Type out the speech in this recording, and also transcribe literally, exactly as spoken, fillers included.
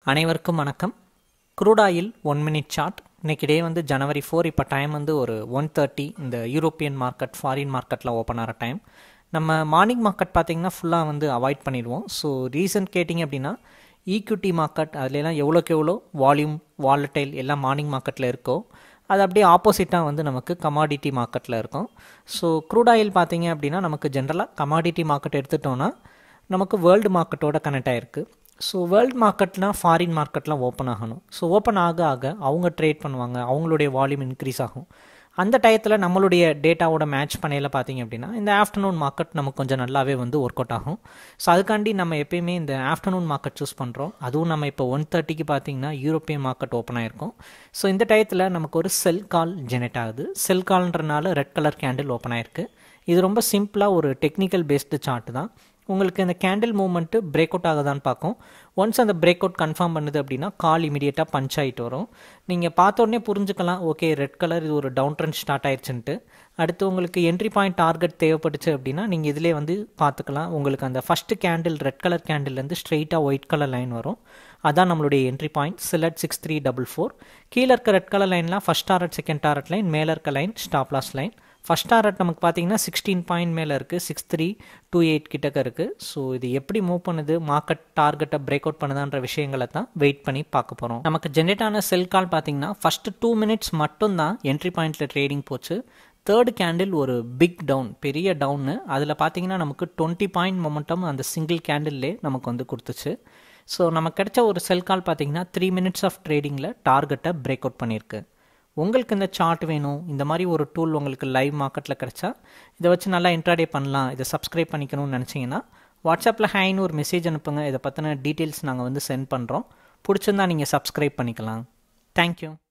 அனைவருக்கும் வணக்கம். Crude oil one minute chart. இன்றைக்கி டே வந்து ஜனவரி ஃபோர். இப்போ டைம் வந்து ஒரு ஒன் தேர்ட்டி. இந்த யூரோப்பியன் மார்க்கெட், ஃபாரின் மார்க்கெட்டில் ஓப்பன் ஆகிற டைம். நம்ம மார்னிங் மார்க்கெட் பார்த்திங்கன்னா ஃபுல்லாக வந்து அவாய்ட் பண்ணிடுவோம். ஸோ ரீசன் கேட்டிங்க அப்படின்னா ஈக்விட்டி மார்க்கெட் அதுலாம் எவ்வளோக்கு எவ்வளோ வால்யூம் வாலட்டைல் எல்லாம் மார்னிங் மார்க்கெட்டில் இருக்கோ அது அப்படியே ஆப்போசிட்டாக வந்து நமக்கு கமாடிட்டி மார்க்கெட்டில் இருக்கும். ஸோ க்ரூட் ஆயில் பார்த்திங்க அப்படின்னா நமக்கு ஜென்ரலாக கமாடிட்டி மார்க்கெட் எடுத்துட்டோன்னா நமக்கு வேர்ல்டு மார்க்கெட்டோட கனெக்ட் ஆகிருக்கு. ஸோ வேர்ல்டு மார்க்கெட்னால் ஃபாரின் மார்க்கெட்லாம் ஓப்பன் ஆகணும். ஸோ ஓப்பன் ஆக ஆக அவங்க ட்ரேட் பண்ணுவாங்க, அவங்களுடைய வால்யூம் இன்க்ரீஸ் ஆகும். அந்த டயத்தில் நம்மளுடைய டேட்டாவோட மேட்ச் பண்ணையில் பார்த்திங்க அப்படின்னா இந்த ஆஃப்டர்நூன் மார்க்கெட் நமக்கு கொஞ்சம் நல்லாவே வந்து ஒர்க் அவுட் ஆகும். ஸோ அதுக்காண்டி நம்ம எப்பயுமே இந்த ஆஃப்டர்நூன் மார்க்கெட் சூஸ் பண்ணுறோம். அதுவும் நம்ம இப்போ ஒன் தேர்ட்டிக்கு பார்த்திங்கன்னா யூரோப்பியன் மார்க்கெட் ஓப்பன் ஆகிருக்கும். ஸோ இந்த டயத்தில் நமக்கு ஒரு செல் கால் ஜெனரேட் ஆகுது. செல் கால்ன்றனால ரெட் கலர் கேண்டில் ஓப்பன் ஆகிருக்கு. இது ரொம்ப சிம்பிளாக ஒரு டெக்னிக்கல் பேஸ்டு சார்ட் தான். உங்களுக்கு இந்த கேண்டில் மூவ்மெண்ட்டு பிரேக் அவுட் ஆகுதான்னு பார்க்கும். ஒன்ஸ் அந்த பிரேக் அவுட் கன்ஃபார்ம் பண்ணுது அப்படின்னா கால் இமீடியட்டாக பஞ்ச் ஆகிட்டு வரும். நீங்கள் பார்த்த உடனே புரிஞ்சுக்கலாம், ஓகே ரெட் கலர் இது ஒரு டவுன் ட்ரெண்ட் ஸ்டார்ட் ஆயிடுச்சுன்ட்டு. அடுத்து உங்களுக்கு என்ட்ரி பாயிண்ட் டார்கெட் தேவைப்பட்டுச்சு அப்படின்னா நீங்கள் இதிலே வந்து பார்த்துக்கலாம். உங்களுக்கு அந்த ஃபஸ்ட்டு கேண்டில் ரெட் கலர் கேண்டில்லேருந்து ஸ்ட்ரெயிட்டாக ஒயிட் கலர் லைன் வரும். அதான் நம்மளுடைய என்ட்ரி பாயிண்ட். சிலட் சிக்ஸ் த்ரீ டபுள் ஃபோர். கீழே இருக்க ரெட் கலர் லைன்லாம் first target, second target line, மேலே இருக்க line stop loss line. First target நமக்கு பார்த்தீங்கன்னா சிக்ஸ்டீன் பாயிண்ட் மேலே இருக்குது, சிக்ஸ் த்ரீ டூ எயிட் கிட்டக்க இருக்குது. ஸோ இது எப்படி மூவ் பண்ணுது, மார்க்கெட் டார்கெட்டை பிரேக் அவுட் பண்ணுதான்ற விஷயங்களை தான் வெயிட் பண்ணி பார்க்க போகிறோம். நமக்கு ஜென்ரேட் ஆன செல் கால் பார்த்தீங்கன்னா ஃபஸ்ட்டு டூ மினிட்ஸ் மட்டும்தான் என்ட்ரி பாயிண்ட்டில் ட்ரேடிங் போச்சு. தேர்ட் கேண்டில் ஒரு பிக் டவுன், பெரிய டவுன்னு. அதில் பார்த்தீங்கன்னா நமக்கு டுவெண்ட்டி பாயிண்ட் மொமெண்டம் அந்த சிங்கிள் கேண்டில்லே நமக்கு வந்து கொடுத்துச்சு. ஸோ நமக்கு கிடைச்ச ஒரு செல் கால் பார்த்தீங்கன்னா த்ரீ மினிட்ஸ் ஆஃப் ட்ரேடிங்கில் டார்கெட்டை பிரேக் அவுட் பண்ணியிருக்கு. உங்களுக்கு இந்த சார்ட் வேணும், இந்த மாதிரி ஒரு டூல் உங்களுக்கு லைவ் மார்க்கெட்டில் கிடச்சா இதை வச்சு நல்லா இன்ட்ராடே பண்ணலாம், இதை சப்ஸ்கிரைப் பண்ணிக்கணும்னு நினச்சிங்கன்னா வாட்ஸ்அப்பில் ஹைன்னு ஒரு மெசேஜ் அனுப்புங்க. இதை பற்றின டீட்டெயில்ஸ் நாங்கள் வந்து சென்ட் பண்ணுறோம். பிடிச்சிருந்தா நீங்கள் சப்ஸ்கிரைப் பண்ணிக்கலாம். தேங்க்யூ.